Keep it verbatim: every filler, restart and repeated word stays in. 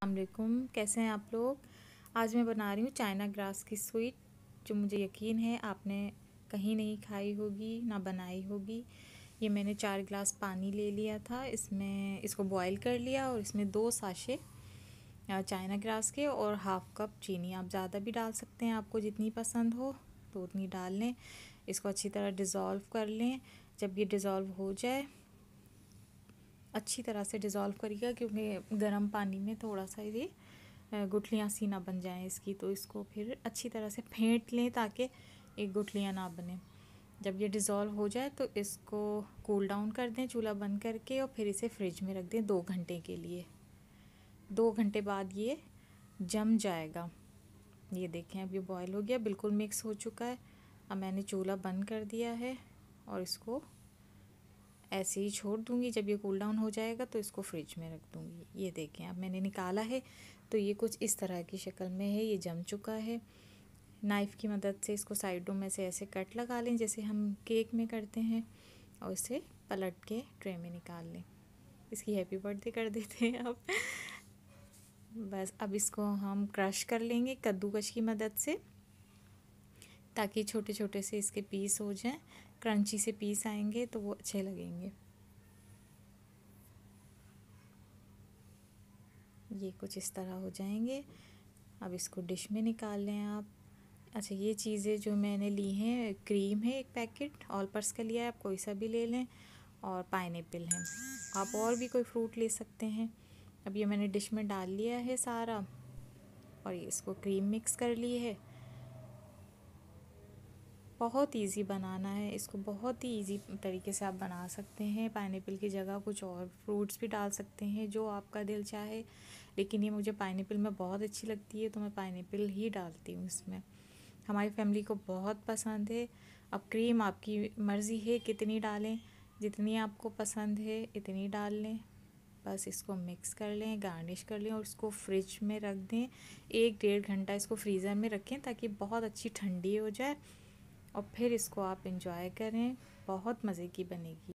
अस्सलामुअलैकुम, कैसे हैं आप लोग। आज मैं बना रही हूँ चाइना ग्रास की स्वीट, जो मुझे यकीन है आपने कहीं नहीं खाई होगी ना बनाई होगी। ये मैंने चार गिलास पानी ले लिया था, इसमें इसको बॉईल कर लिया और इसमें दो साशे चाइना ग्रास के और हाफ़ कप चीनी। आप ज़्यादा भी डाल सकते हैं, आपको जितनी पसंद हो तो उतनी डाल लें। इसको अच्छी तरह डिज़ोल्व कर लें। जब ये डिज़ोल्व हो जाए, अच्छी तरह से डिज़ोल्व करिएगा क्योंकि गर्म पानी में थोड़ा सा ये गुठलियाँ सी ना बन जाएं इसकी, तो इसको फिर अच्छी तरह से फेंट लें ताकि एक गुठलियाँ ना बने। जब ये डिज़ोल्व हो जाए तो इसको कूल डाउन कर दें चूल्हा बंद करके, और फिर इसे फ्रिज में रख दें दो घंटे के लिए। दो घंटे बाद ये जम जाएगा। ये देखें, अब ये बॉयल हो गया, बिल्कुल मिक्स हो चुका है। अब मैंने चूल्हा बंद कर दिया है और इसको ऐसे ही छोड़ दूँगी। जब ये कूल डाउन हो जाएगा तो इसको फ्रिज में रख दूँगी। ये देखें, अब मैंने निकाला है तो ये कुछ इस तरह की शक्ल में है, ये जम चुका है। नाइफ़ की मदद से इसको साइडों में से ऐसे कट लगा लें जैसे हम केक में करते हैं, और इसे पलट के ट्रे में निकाल लें। इसकी हैप्पी बर्थडे कर देते हैं अब। बस अब इसको हम क्रश कर लेंगे कद्दूकश की मदद से, ताकि छोटे छोटे से इसके पीस हो जाएं। क्रंची से पीस आएंगे तो वो अच्छे लगेंगे। ये कुछ इस तरह हो जाएंगे। अब इसको डिश में निकाल लें आप। अच्छा, ये चीज़ें जो मैंने ली हैं, क्रीम है एक पैकेट, ऑल पर्स का लिया है, आप कोई सा भी ले लें, और पाइनएप्पल है। आप और भी कोई फ्रूट ले सकते हैं। अब ये मैंने डिश में डाल लिया है सारा, और ये इसको क्रीम मिक्स कर ली है। बहुत इजी बनाना है इसको, बहुत ही इजी तरीके से आप बना सकते हैं। पाइनएप्पल की जगह कुछ और फ्रूट्स भी डाल सकते हैं जो आपका दिल चाहे, लेकिन ये मुझे पाइनएप्पल में बहुत अच्छी लगती है तो मैं पाइनएप्पल ही डालती हूँ इसमें। हमारी फैमिली को बहुत पसंद है। अब क्रीम आपकी मर्ज़ी है कितनी डालें, जितनी आपको पसंद है इतनी डाल लें। बस इसको मिक्स कर लें, गार्निश कर लें और इसको फ्रिज में रख दें। एक डेढ़ घंटा इसको फ्रीज़र में रखें ताकि बहुत अच्छी ठंडी हो जाए, और फिर इसको आप इंजॉय करें। बहुत मज़े की बनेगी।